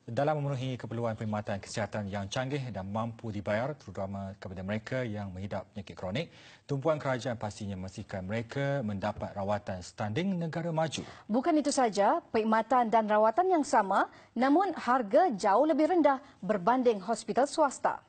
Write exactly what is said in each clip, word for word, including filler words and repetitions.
dalam memenuhi keperluan perkhidmatan kesihatan yang canggih dan mampu dibayar terutama kepada mereka yang mengidap penyakit kronik, tumpuan kerajaan pastinya memastikan mereka mendapat rawatan standing negara maju. Bukan itu saja, perkhidmatan dan rawatan yang sama namun harga jauh lebih rendah berbanding hospital swasta.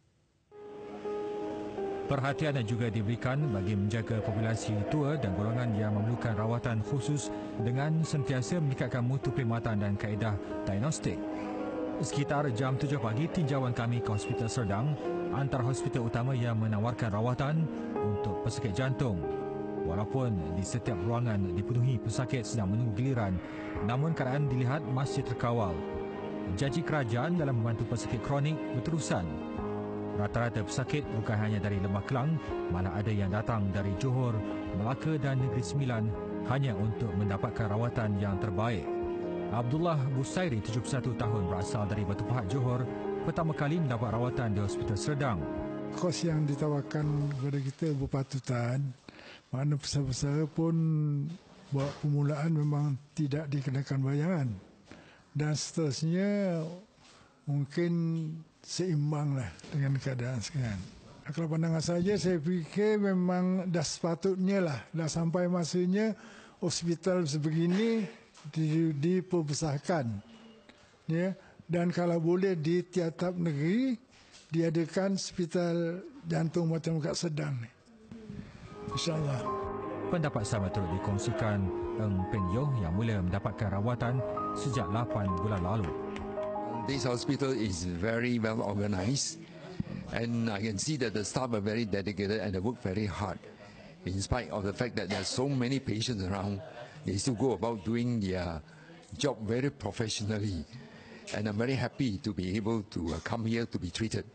Perhatian juga diberikan bagi menjaga populasi tua dan golongan yang memerlukan rawatan khusus dengan sentiasa meningkatkan mutu perkhidmatan dan kaedah diagnostik. Sekitar jam tujuh pagi, tinjauan kami ke Hospital Serdang, antara hospital utama yang menawarkan rawatan untuk pesakit jantung. Walaupun di setiap ruangan dipenuhi pesakit sedang menunggu giliran, namun keadaan dilihat masih terkawal. Janji kerajaan dalam membantu pesakit kronik berterusan. Rata-rata pesakit bukan hanya dari Lembah Kelang, malah ada yang datang dari Johor, Melaka dan Negeri Sembilan hanya untuk mendapatkan rawatan yang terbaik. Abdullah Busairi, tujuh puluh satu tahun, berasal dari Batu Pahat, Johor, pertama kali mendapat rawatan di Hospital Serdang. Kos yang ditawarkan kepada kita berpatutan, mana pesara-pesara pun buat permulaan memang tidak dikenakan bayaran. Dan seterusnya mungkin seimbanglah dengan keadaan sekarang. Kalau pandangan saja, saya fikir memang dah sepatutnya lah, dah sampai masanya hospital sebegini diperbesarkan, ya, dan kalau boleh di tiap-tiap negeri diadakan hospital jantung macam kat Sedang ni, insyaAllah. Pendapat sama turut dikongsikan Eng Pen Yoh yang mula mendapatkan rawatan sejak lapan bulan lalu. This hospital is very well organised, and I can see that the staff are very dedicated and they work very hard. In spite of the fact that there are so many patients around, they still go about doing their job very professionally. And I'm very happy to be able to uh, come here to be treated.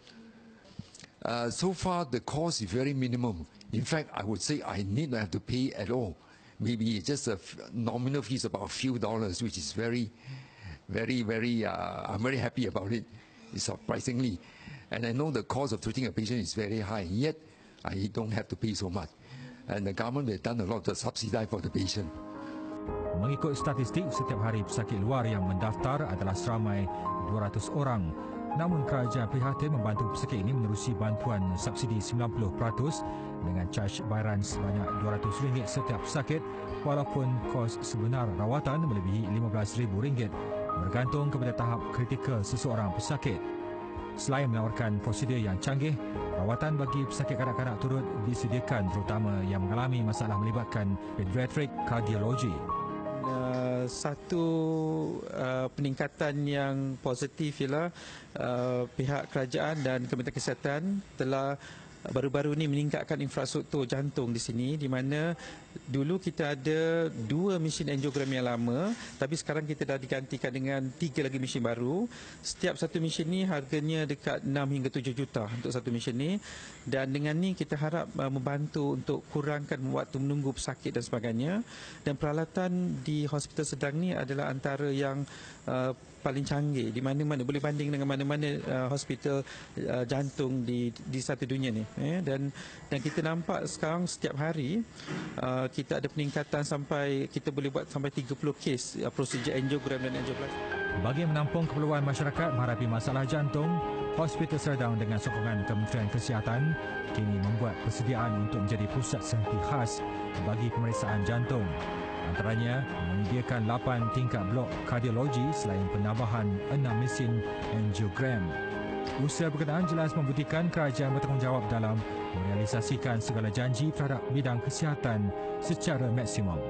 Uh, so far, the cost is very minimum. In fact, I would say I need not have to pay at all. Maybe it's just a nominal fees about a few dollars, which is very, very, very, uh, I'm very happy about it, surprisingly. And I know the cost of treating a patient is very high, yet I don't have to pay so much. And the government has done a lot to subsidize for the patient. Mengikut statistik, setiap hari pesakit luar yang mendaftar adalah seramai dua ratus orang. Namun kerajaan prihatin membantu pesakit ini menerusi bantuan subsidi sembilan puluh peratus dengan caj bayaran sebanyak dua ratus ringgit setiap pesakit, walaupun kos sebenar rawatan melebihi lima belas ribu ringgit bergantung kepada tahap kritikal seseorang pesakit. Selain menawarkan prosedur yang canggih, rawatan bagi pesakit kanak-kanak turut disediakan terutama yang mengalami masalah melibatkan pediatrik kardiologi. Uh, satu uh, peningkatan yang positif ialah uh, pihak kerajaan dan Kementerian Kesihatan telah baru-baru ini meningkatkan infrastruktur jantung di sini, di mana dulu kita ada dua mesin angiogram yang lama, tapi sekarang kita dah digantikan dengan tiga lagi mesin baru. Setiap satu mesin ni harganya dekat enam hingga tujuh juta untuk satu mesin ni, dan dengan ni kita harap uh, membantu untuk kurangkan waktu menunggu pesakit dan sebagainya. Dan peralatan di Hospital Sedang ni adalah antara yang uh, paling canggih di mana-mana, boleh banding dengan mana-mana uh, hospital uh, jantung di di satu dunia ni, eh? dan dan kita nampak sekarang setiap hari uh, kita ada peningkatan sampai kita boleh buat sampai tiga puluh kes uh, prosedur angiogram dan angioplasty. Bagi menampung keperluan masyarakat menghadapi masalah jantung, Hospital Serdang dengan sokongan Kementerian Kesihatan kini membuat persediaan untuk menjadi pusat sehenti khas bagi pemeriksaan jantung. Antaranya menyediakan lapan tingkat blok kardiologi selain penambahan enam mesin angiogram. Usaha berkenaan jelas membuktikan kerajaan bertanggungjawab dalam merealisasikan segala janji terhadap bidang kesihatan secara maksimum.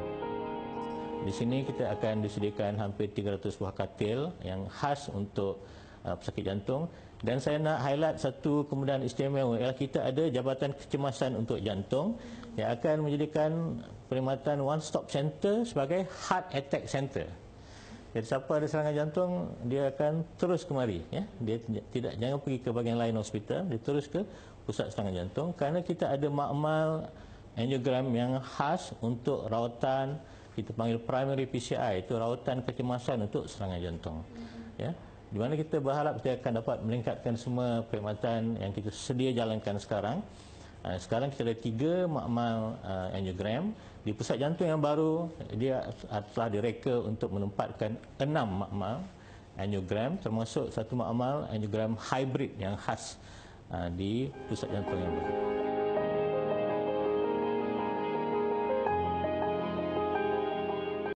Di sini kita akan disediakan hampir tiga ratus buah katil yang khas untuk uh, pesakit jantung. Dan saya nak highlight satu kemudahan istimewa ialah kita ada Jabatan Kecemasan untuk Jantung yang akan menjadikan perkhidmatan One Stop Center sebagai Heart Attack Center. Jadi siapa ada serangan jantung, dia akan terus kemari, ya. Dia tidak jangan pergi ke bahagian lain hospital, dia terus ke pusat serangan jantung, kerana kita ada makmal angiogram yang khas untuk rawatan, kita panggil primary P C I, itu rawatan kecemasan untuk serangan jantung, ya. Di mana kita berharap kita akan dapat meningkatkan semua perkhidmatan yang kita sedia jalankan sekarang. Sekarang kita ada tiga makmal uh, angiogram. Di pusat jantung yang baru, dia telah direka untuk menempatkan enam makmal angiogram, termasuk satu makmal angiogram hybrid yang khas uh, di pusat jantung yang baru.